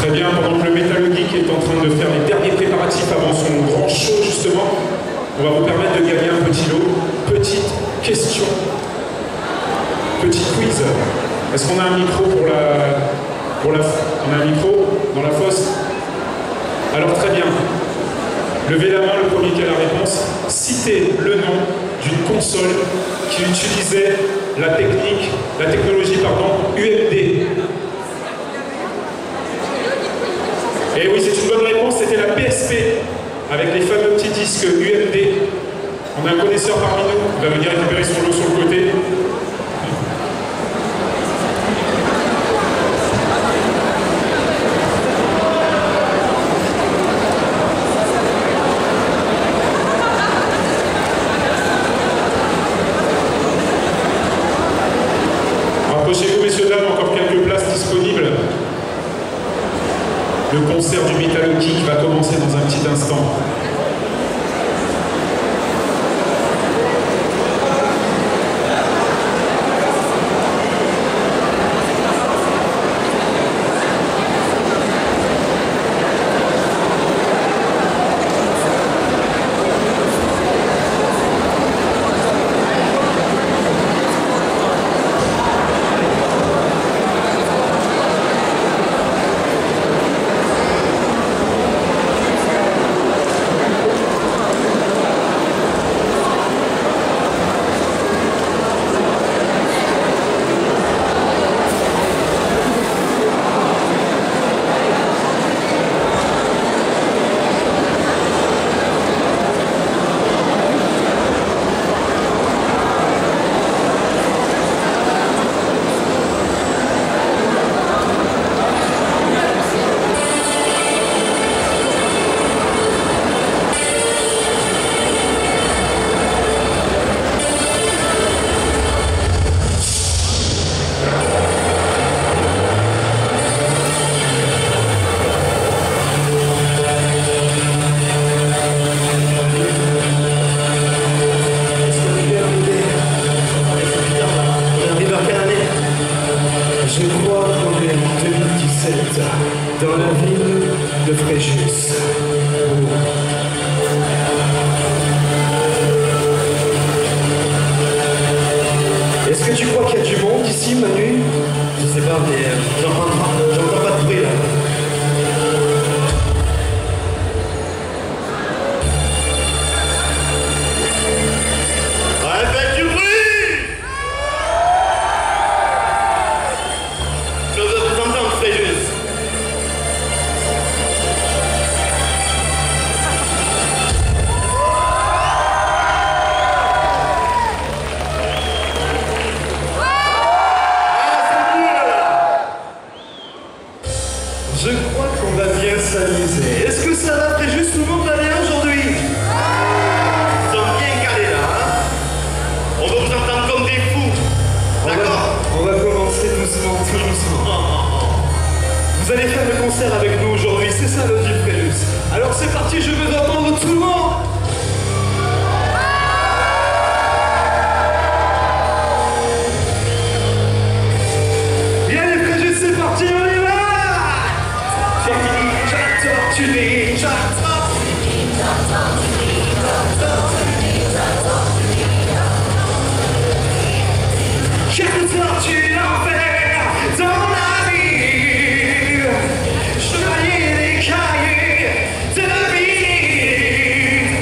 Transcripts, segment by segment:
Très bien, pendant que le Metal Geek est en train de faire les derniers préparatifs avant son grand show, justement, on va vous permettre de gagner un petit lot. Petite question. Petit quiz. Est-ce qu'on a un micro pour la... On a un micro dans la fosse? Alors très bien. Levez la main, le premier qui a la réponse. Citez le nom d'une console qui utilisait la technologie, UMD. Et oui, c'est une bonne réponse, c'était la PSP, avec les fameux petits disques UMD. On a un connaisseur parmi nous, il va venir récupérer son lot sur le côté. Approchez-vous, messieurs, dames, encore quelques places disponibles. Le concert du Metal Geek va commencer dans un petit instant. Dans la ville de Fréjus. Est-ce que tu crois qu'il y a du monde ici, Manu? Je sais pas, mais j'entends pas de bruit là. Ouais, faites du bruit! Je veux vous entendre, Fréjus. Je crois qu'on va bien s'amuser. Est-ce que ça va, Fréjus? Tout le monde va bien aujourd'hui? Ils sont bien calés là, hein? On va vous entendre comme des fous. D'accord? On va commencer doucement, tout doucement. Vous allez faire le concert avec nous aujourd'hui, c'est ça le deal, Fréjus. Alors c'est parti, je veux entendre tout le monde. Bien les Fréjus, c'est parti, on y va. Chaque tortue l'enfer dans la vie, chevalier des cahiers de vie.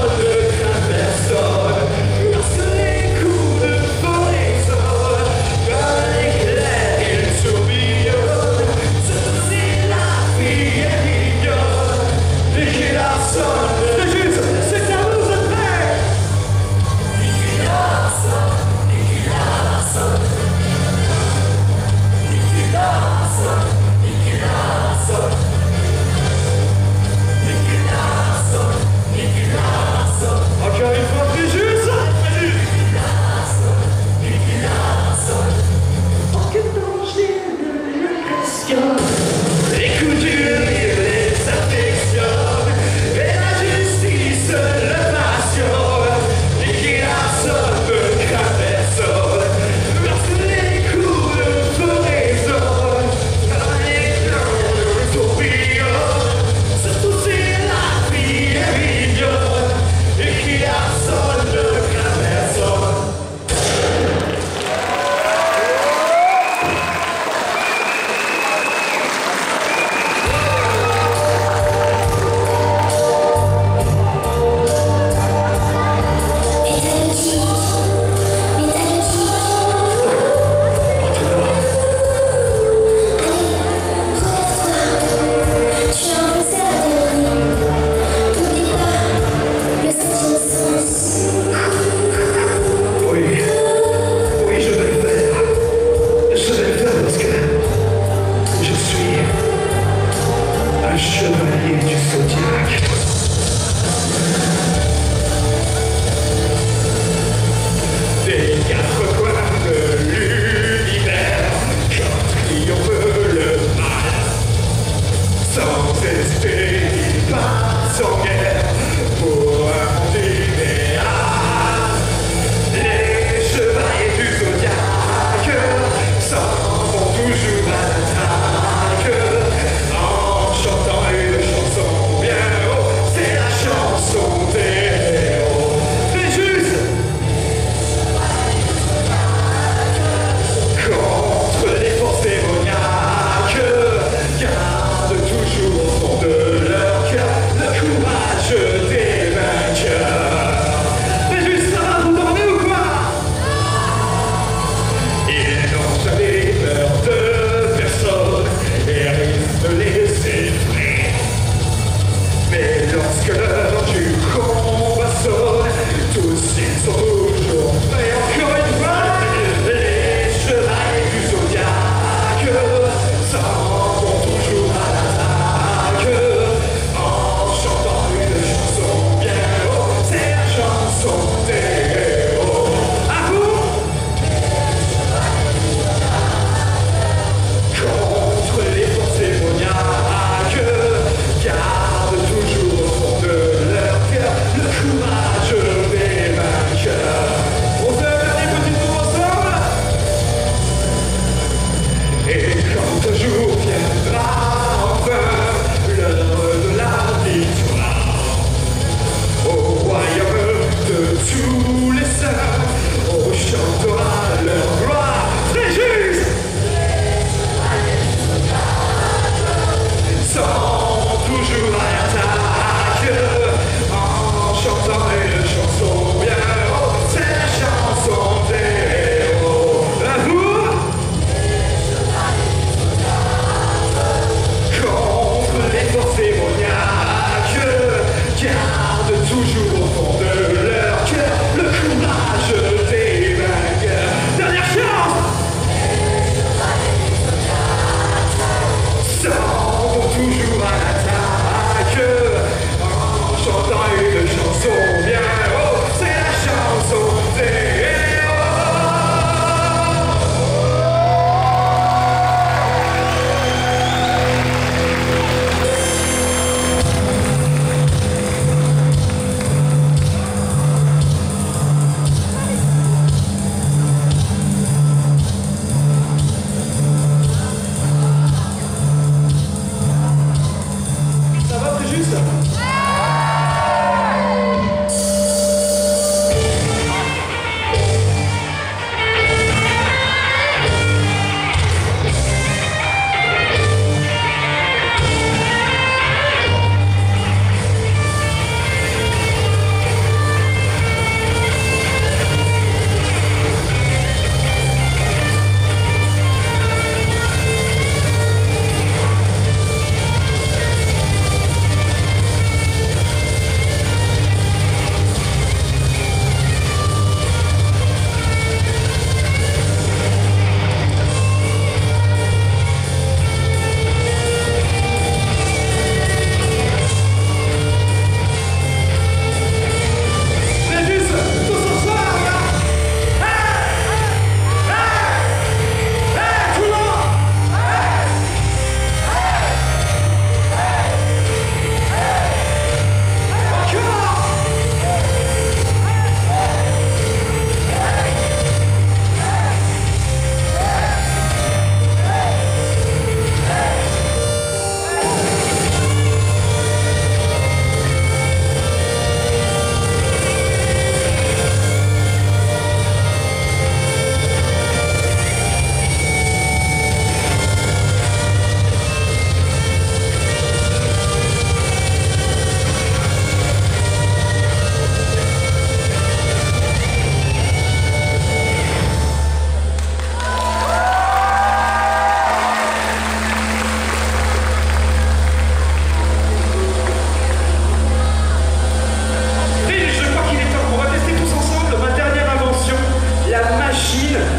Nicky Larson.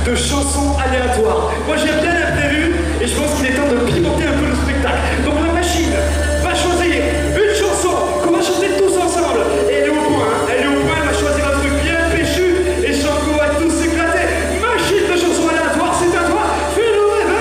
de chansons aléatoires. Moi j'aime bien l'imprévu et je pense qu'il est temps de pimenter un peu le spectacle. Donc la machine va choisir une chanson qu'on va chanter tous ensemble. Et elle est au point, hein. Elle est au point, elle va choisir un truc bien péchu et Shango va tous s'éclater. Machine de chansons aléatoires, c'est à toi, fais-nous rêver.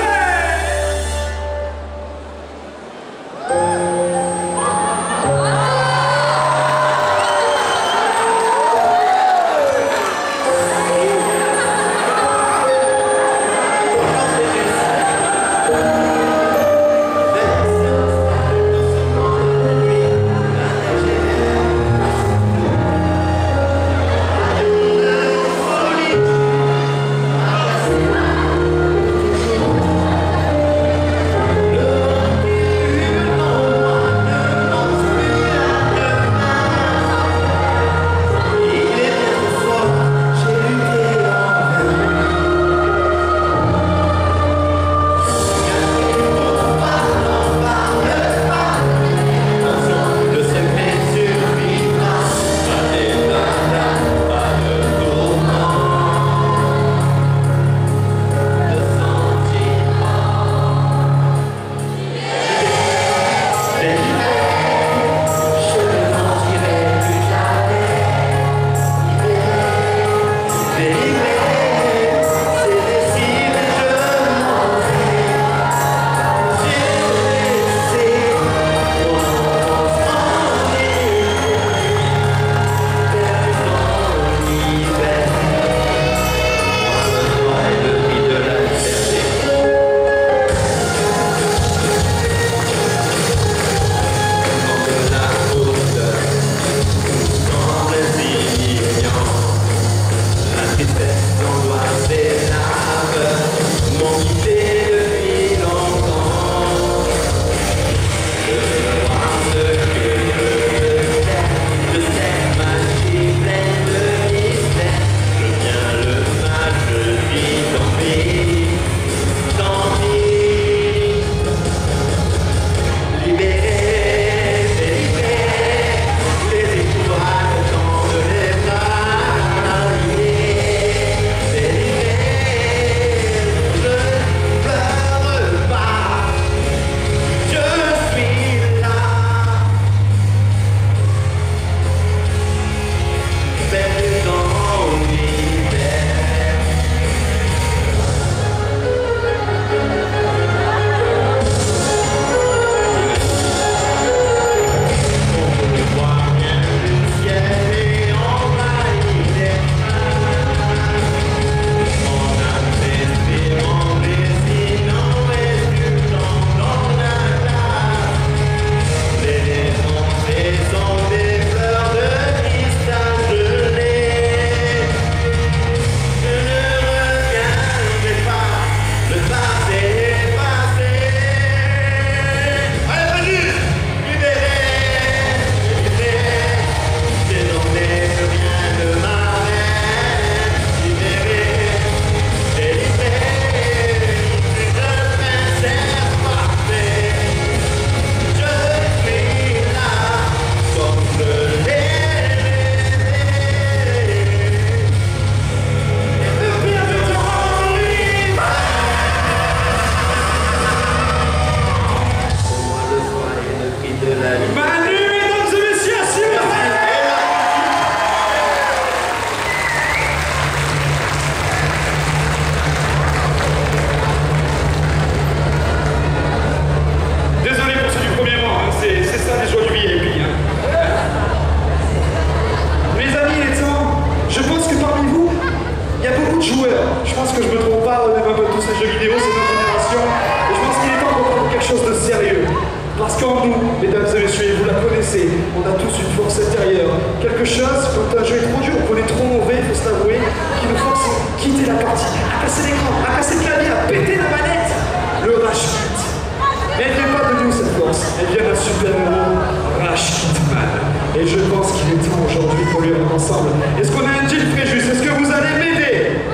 Parce qu'en nous, mesdames et messieurs, vous la connaissez, on a tous une force intérieure. Quelque chose, quand un jeu est trop dur, qu'on est trop mauvais, il faut s'avouer, qui nous force à quitter la partie, à casser l'écran, à casser le clavier, à péter la manette. Le Rage Kit. Mais elle vient pas de nous cette force, elle vient d'un super-héros, Rage Kitman. Et je pense qu'il est temps aujourd'hui pour lui rendre ensemble. Est-ce qu'on a un deal préjus? Est-ce que vous allez m'aider?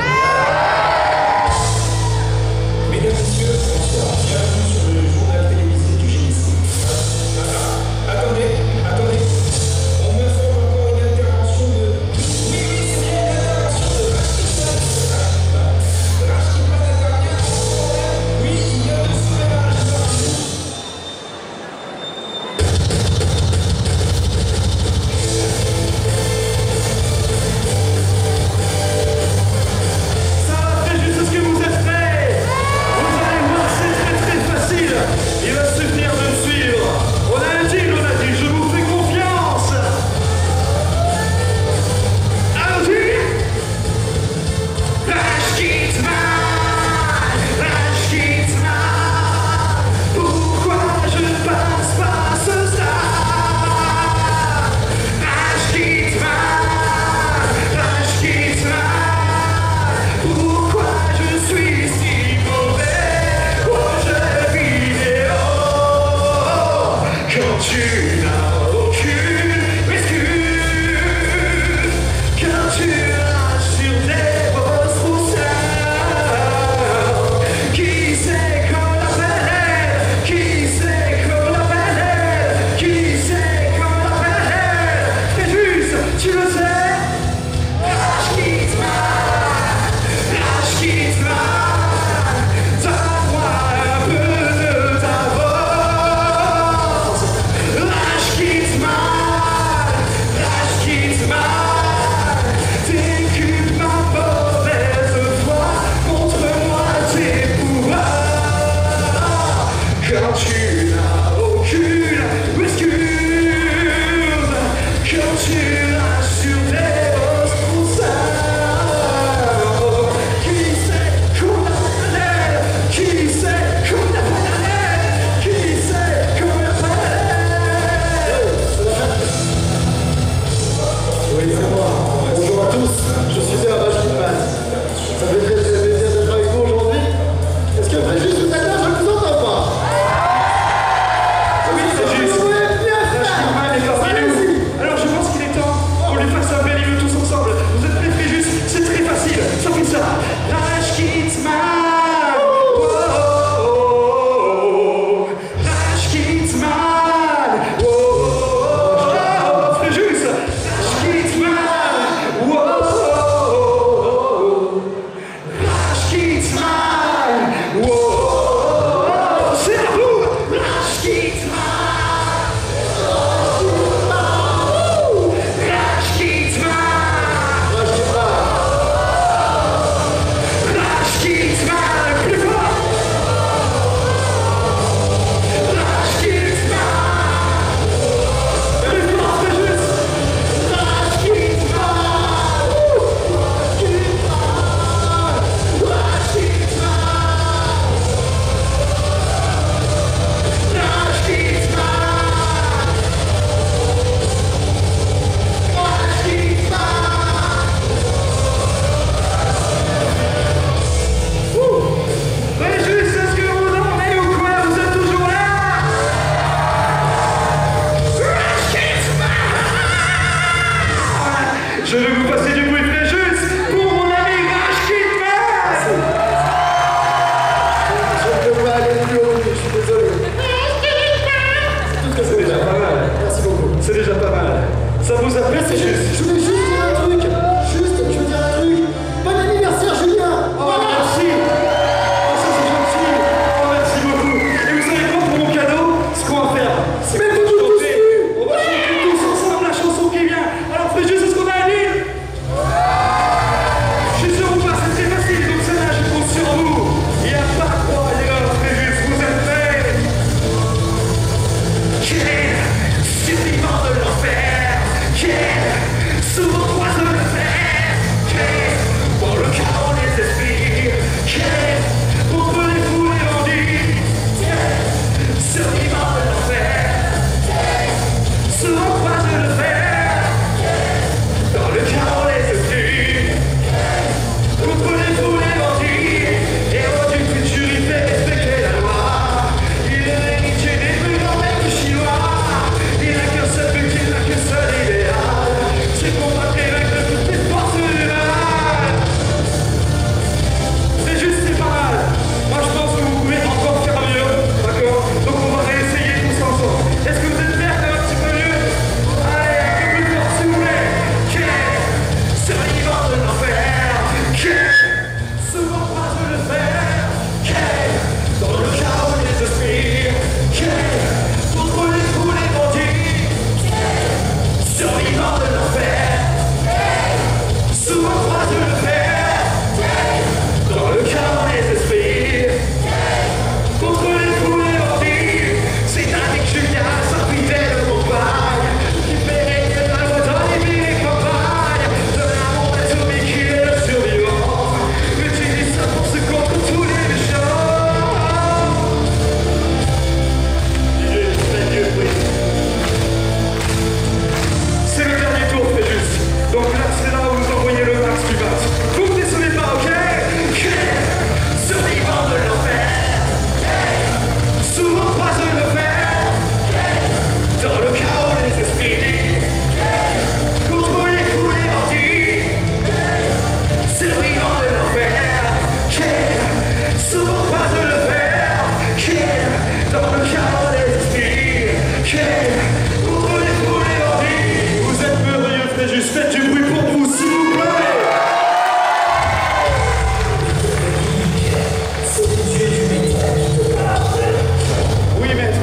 Mesdames et messieurs, bonsoir, bienvenue sur le journal télévisé du génie. Attendez, on me fait encore une intervention de... Oui, c'est bien une intervention de... Je veux que vous fassiez du bruit très juste pour mon ami Raj Kidman. Je ne peux pas aller plus haut, je suis désolé. C'est déjà pas mal. Merci beaucoup. C'est déjà pas mal. Ça vous a plu, c'est juste. Je voulais juste dire un truc. Juste, je veux dire un truc. Bon anniversaire, Julien. Oh, merci. Oh, ça c'est gentil. Oh, merci beaucoup. Et vous savez quoi pour mon cadeau? Ce qu'on va faire, c'est Mais qu'on va vous tous chanter. nus. On va chanter tous ensemble la chanson qui vient. Alors faites juste ce qu'on a dit. Je suis sur vous, c'est très facile. Donc celle-là, je compte sur vous. Il n'y a pas de droit à l'erreur. Faites juste, vous êtes prêts? Quel survivant de l'enfer. Quel souvent croise le fer. Quel dans le chaos des esprits. Quel contre les fous et bandits. Quel survivant de l'enfer. Souvent croise le fer. Dans le chaos des esprits. Contre les fous et bandits. Héros du futur, il fait respecter la loi. Il est l'héritier des plus grands maîtres chinois. Il n'a qu'un seul but, il n'a qu'un seul idéal. C'est combattre les règles de toutes les forces du mal. C'est juste, c'est pas mal. Moi je pense que vous pouvez encore faire mieux. D'accord? Donc on va réessayer tous ensemble. Est-ce que vous êtes prêts à faire un petit peu mieux? Allez, un peu plus fort si vous voulez. Quel survivant de l'enfer. Quel souvent croise le fer. Quel dans le chaos des esprits. Quel contre les fous les bandits. Survivant de l'enfer. Souvent croise le fer. Dans le chaos des esprits. Contre les fous les bandits. C'est avec Julien, sa fidèle compagne. Qui fait régner la loi dans les villes et campagnes. De l'amour des zombies qui est le survivant. Utilise sa force contre tous les méchants. C'est le dernier tour, c'est juste. Donc là, c'est là où vous envoyez le max du max. Vous ne décevez pas, ok? Survivant de l'enfer. Souvent croise le fer. Dans le chaos des esprits. Contre les fous les bandits. Survivant de l'enfer. Souvent croise le fer. Dans le chaos des esprits. Contre les fous les bandits. Vous êtes merveilleux, faites juste faites du bruit pour vous, s'il vous plaît. Oui, maître.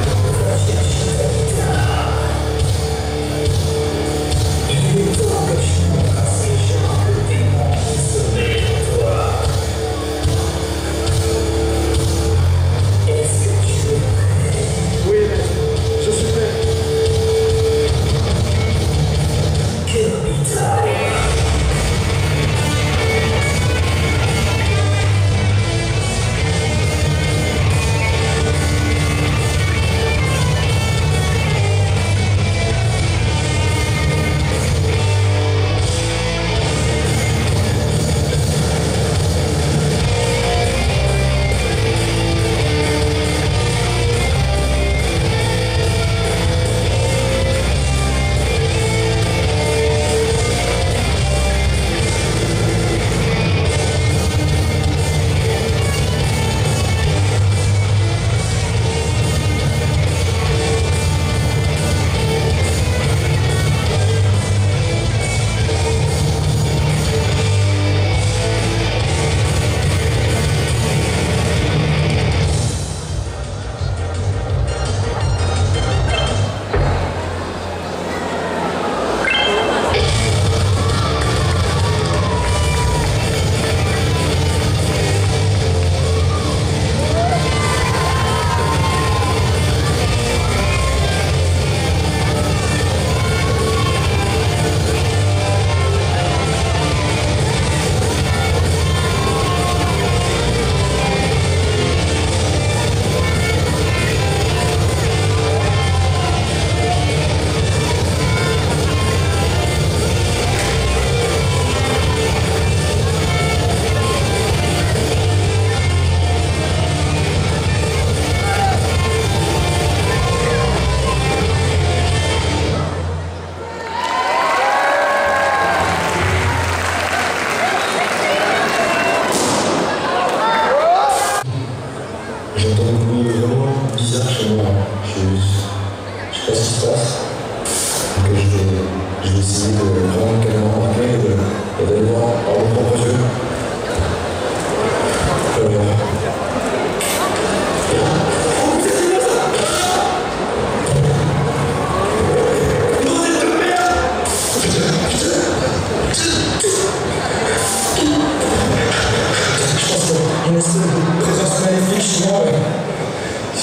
Oui, maître. Je suis prêt.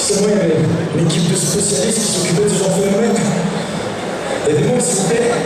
Seulement, il y avait une équipe de spécialistes qui s'occupait de ce genre de phénomène. Aidez-moi, s'il vous plaît.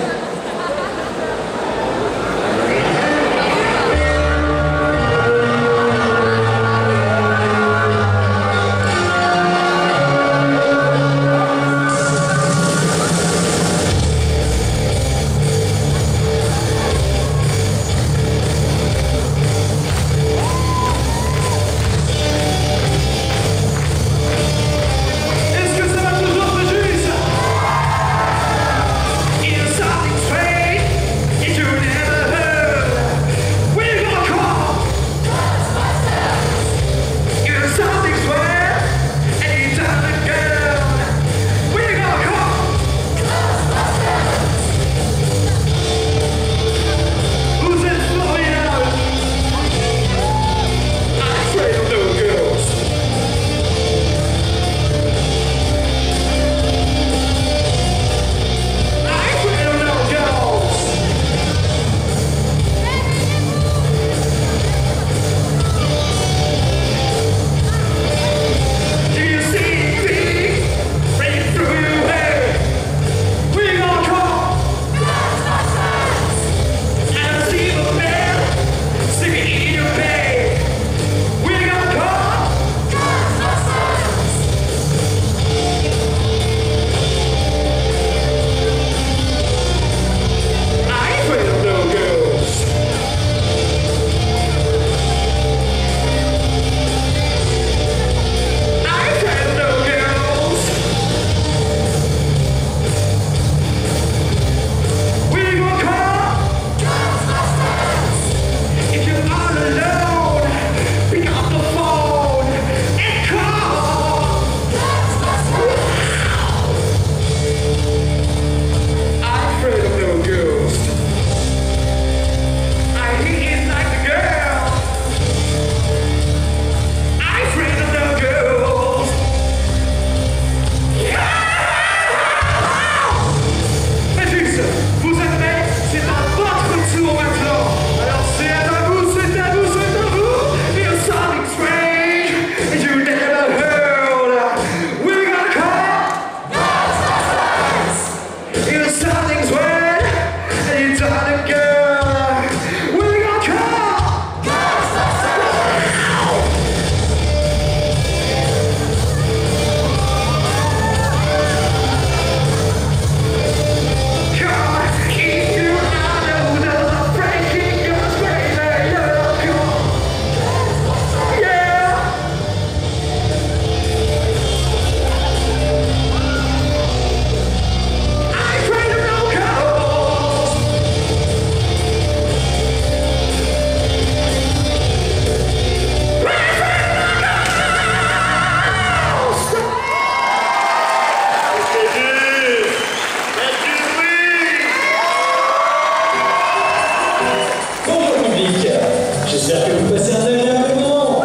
J'espère que vous passez un agréable moment.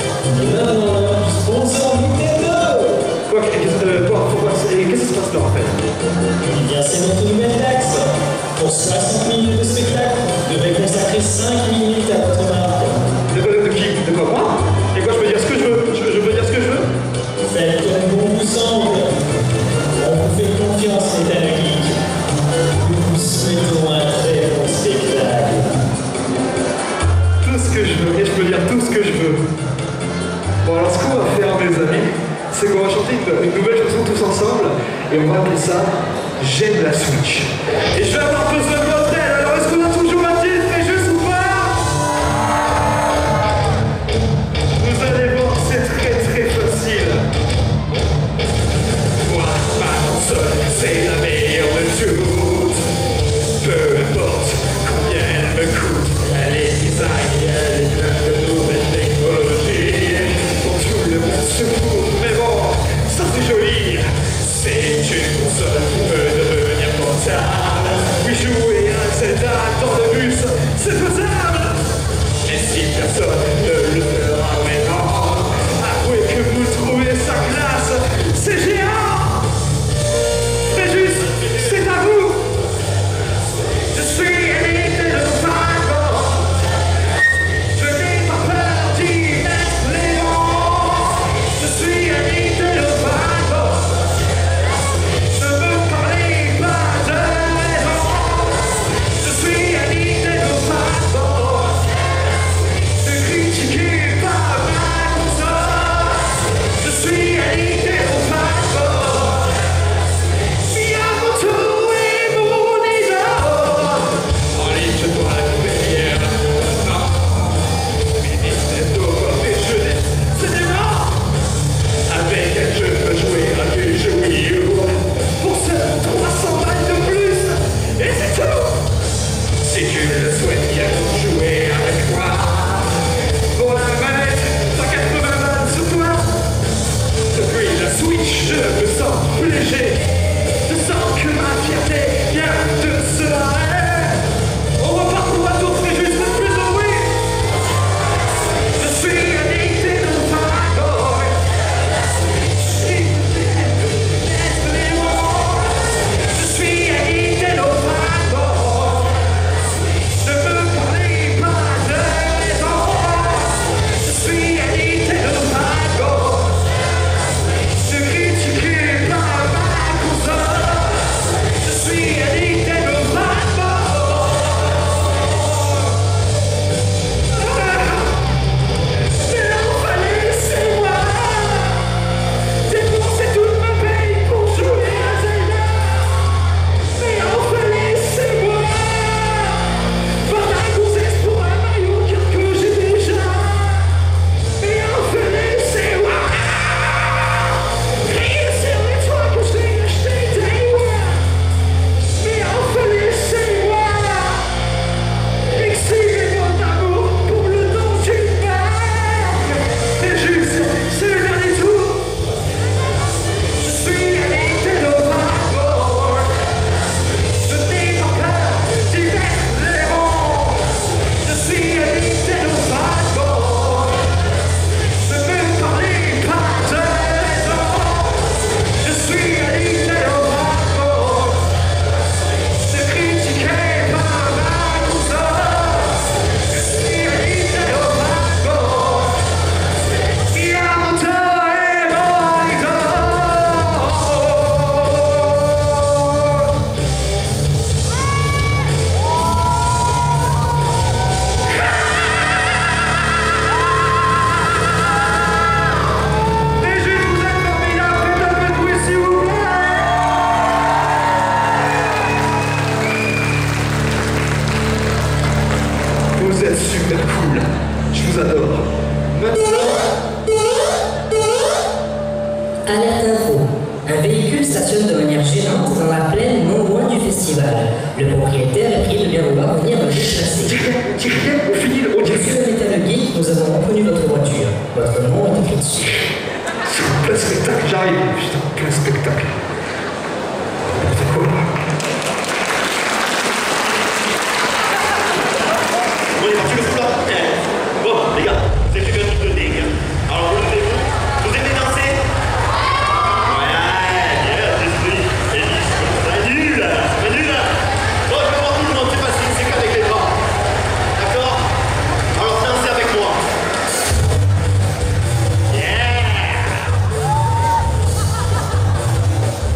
Et maintenant, l'heure du sponsor Nintendo. Qu'est-ce qui se passe là en fait? Eh bien, c'est notre nouvelle taxe. Pour 60 minutes de spectacle, vous devrez consacrer 5 minutes à votre marque. De qui? De quoi, moi? Et quoi, je peux dire ce que je veux? Je peux dire ce que je veux? Faites comme bon vous semble. On vous fait confiance, les Geek. Nous vous souhaitons un très bon spectacle. Tout ce que je veux, et je peux dire tout ce que je veux. Bon, alors ce qu'on va faire, mes amis, c'est qu'on va chanter une nouvelle chanson tous ensemble, et on va appeler ça J'aime la Switch. Et je vais avoir besoin de votre aide, alors est-ce qu'on a toujours un titre, et juste ou pas? Vous allez voir, c'est très très facile. Moi, ma console, c'est la meilleure de toutes. Peu importe combien elle me coûte, elle est design, elle est pleine de nouvelles technologies. Pour tout le monde se fout, mais bon, ça c'est joli. C'est une console qui peut devenir portable. Oui, jouer Vous êtes super cool. Je vous adore. Maintenant... Alerte info. Un véhicule stationne de manière gênante dans la plaine non loin du festival. Le propriétaire est prié de bien vouloir venir le chasser. Dis rien, on finit le haut. Monsieur le Metal Geek, nous avons reconnu votre voiture. Votre nom est écrit dessus. C'est en plein spectacle, j'arrive. Putain, en plein spectacle. N'importe quoi. On est parti le coup là. Bon, les gars, vous avez fait un truc de dingue. Alors, relevez-vous. Vous aimez danser? Ouais, bien, l'esprit. Et dis, c'est nul. C'est nul. Bon, je vais voir tout le monde, c'est facile, c'est qu'avec les bras. D'accord? Alors, dansez avec moi. Yeah!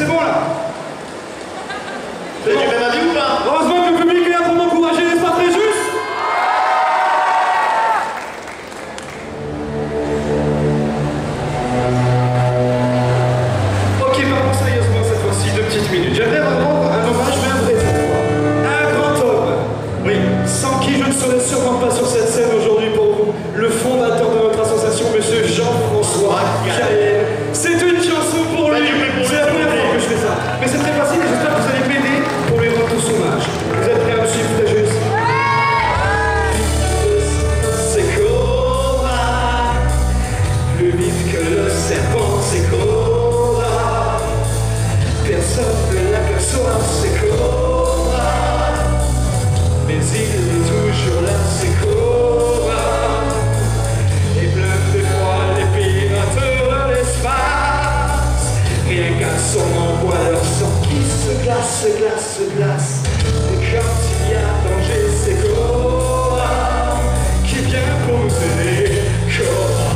bon là. Vous avez du même avis ou pas? Heureusement que le public est là pour m'encourager, n'est-ce pas très juste? Ok, parlons sérieusement cette fois-ci, 2 petites minutes. J'aimerais rendre un hommage, mais un vrai fois. Un grand homme. Oui, sans qui je ne serais sûrement pas sur cette scène aujourd'hui pour vous. Le fondateur de notre association, monsieur Jean-François Cahen. C'est une chanson pour lui. C'est la première fois que je fais ça. Mais c'est très facile et j'espère que vous allez m'aider pour lui rendre tous hommage. Vous êtes prêts à me suivre, très juste? C'est Cobra, plus vite que le serpent, c'est Cobra. Personne ne l'aperçoit, c'est Cobra. Mais il est toujours là, c'est Cobra. Et plein de froid, les pirates de l'espace. Rien qu'à son envoi, leur sang qui se glace, se glace, se glace. Et quand il y a danger, c'est Cobra qui vient pour nous aider. Cobra.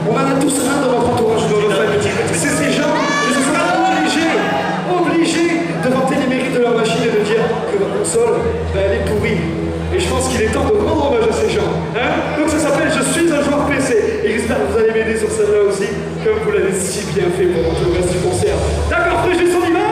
On en a tous un dans votre entourage ou dans votre famille. C'est ces gens qui se sont obligés de vanter les mérites de leur machine et de dire que votre console, elle est pourrie. Et je pense qu'il est temps de rendre hommage à ces gens. Hein? Donc ça s'appelle Je suis un joueur PC. Et j'espère que vous allez m'aider sur celle-là aussi, comme vous l'avez si bien fait pendant tout le reste du concert. D'accord, Fréjus, on y va?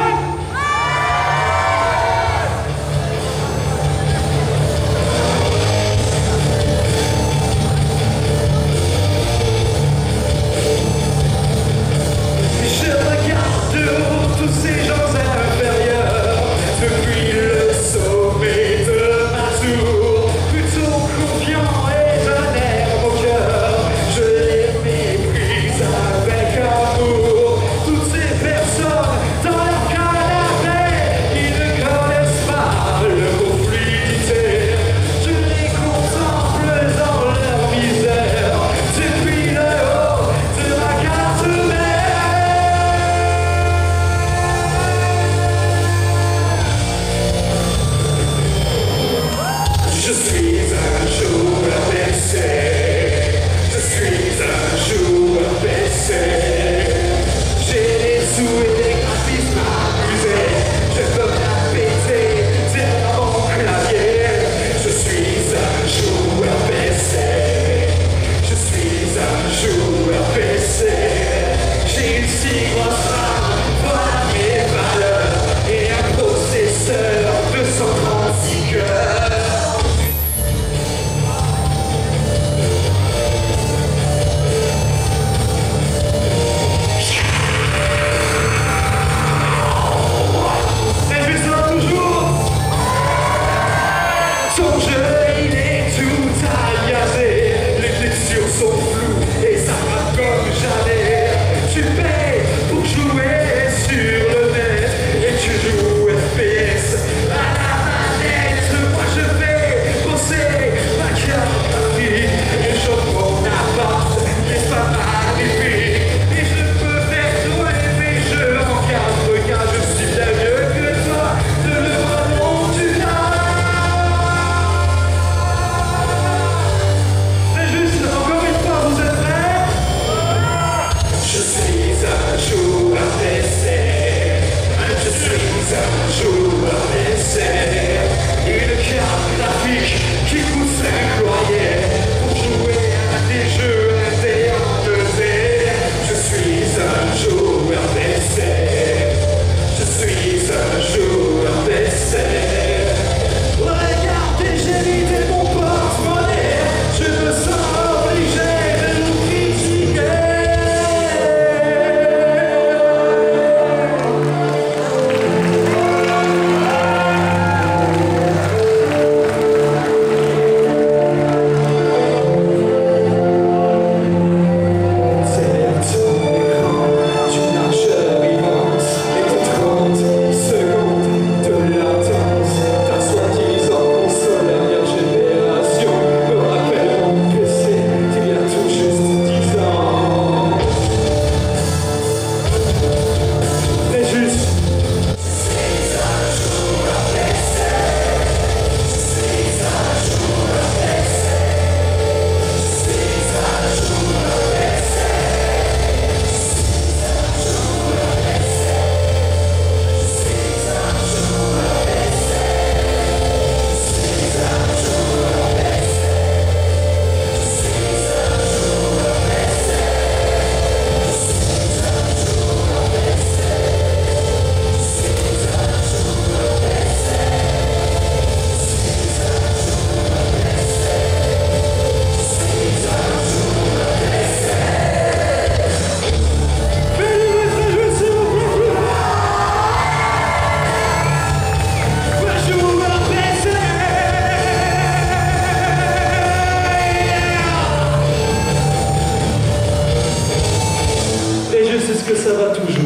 que ça va toujours.